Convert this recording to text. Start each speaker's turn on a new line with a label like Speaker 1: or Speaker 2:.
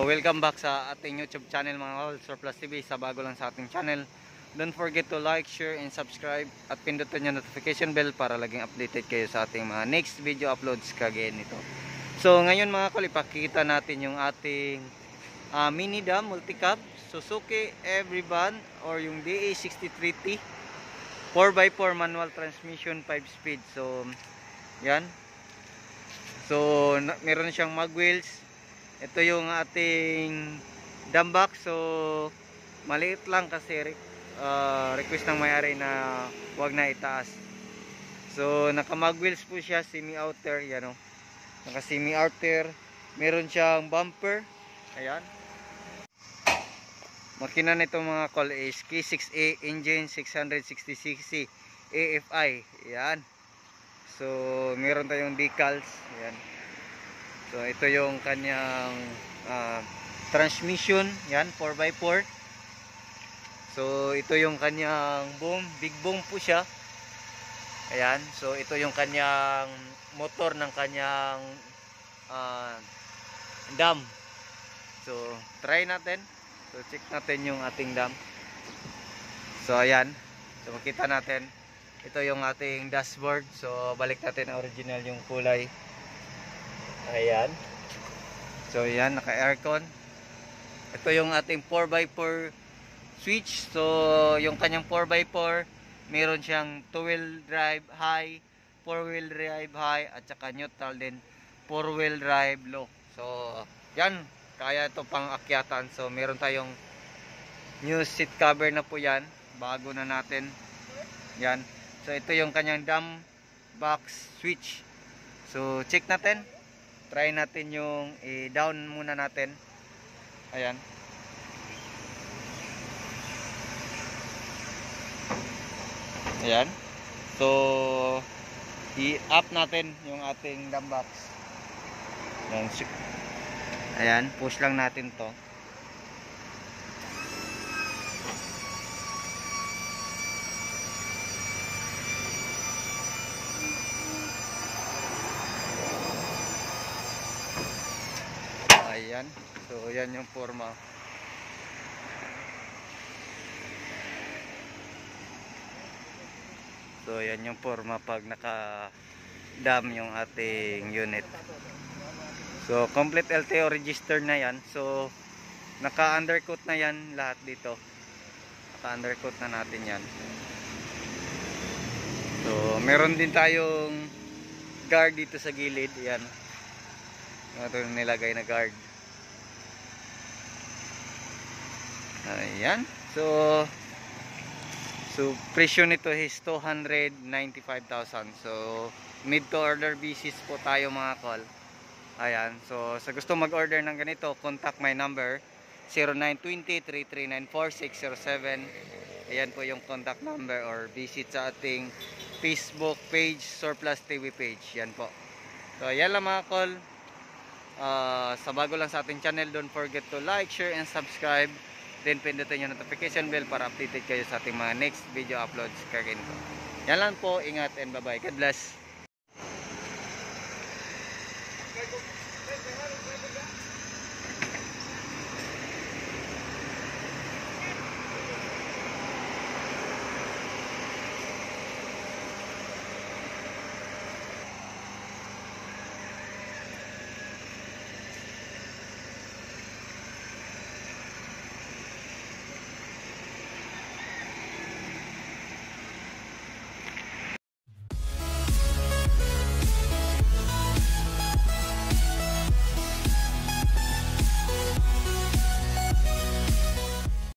Speaker 1: welcome back sa ating YouTube channel mga kol, Surplus TV. Sa bago lang sa ating channel, don't forget to like, share, and subscribe at pindutin yung notification bell para laging updated kayo sa ating mga next video uploads kagaya nito. So ngayon mga kol, ipakita natin yung ating mini dam multi-cab Suzuki Everyvan or yung DA63T 4x4 manual transmission 5 speed. So yan. So meron siyang mag wheels. Ito yung ating dam box. So maliit lang kasi request ng may-ari na wag na itaas. So naka mag wheels po siya, semi outer, yan o. Naka semi outer. Meron siyang bumper. Ayan. Makina nito mga call is K6A engine 660cc AFI. Yan. So meron tayong decals. Yan. So ito yung kanyang transmission. Yan, 4x4. So ito yung kanyang boom, big boom po siya. Ayan. So ito yung kanyang motor ng kanyang dam. So try natin. So check natin yung ating dam. So ayan. So makita natin. Ito yung ating dashboard. So balik natin ang original yung kulay. Ayan. So ayan, naka aircon. Ito yung ating 4x4 switch. So yung kanyang 4x4, meron siyang 2-wheel drive high, 4-wheel drive high, at saka neutral din 4-wheel drive low. So yan, kaya ito pang akyatan. So meron tayong new seat cover na po yan. Bago na natin. Yan. So ito yung kanyang dam box switch. So check natin. Try natin yung i-down muna natin. Ayan. Ayan. So i-up natin yung ating dam box. Ayan, push lang natin to. Ayan. So yan yung forma. So yan yung forma pag naka-dam yung ating unit. So complete LTO register na yan. So naka-undercoat na yan lahat dito. Naka-undercoat na natin yan. So meron din tayong guard dito sa gilid. Yan. Ito yung nilagay na guard. Ayan. So presyo nito is 295,000. So mid to order basis po tayo mga call. Ayan. So sa gusto mag-order ng ganito, contact my number 0920-3394-607. Ayan po yung contact number, or visit sa ating Facebook page, Surplus TV page. Yan po. So ayan lang mga call. Sa bago lang sa ating channel, don't forget to like, share, and subscribe. Then pindutin yung notification bell para updated kayo sa ating mga next video uploads kagaya nito. Yan lang po, ingat and bye bye. God bless.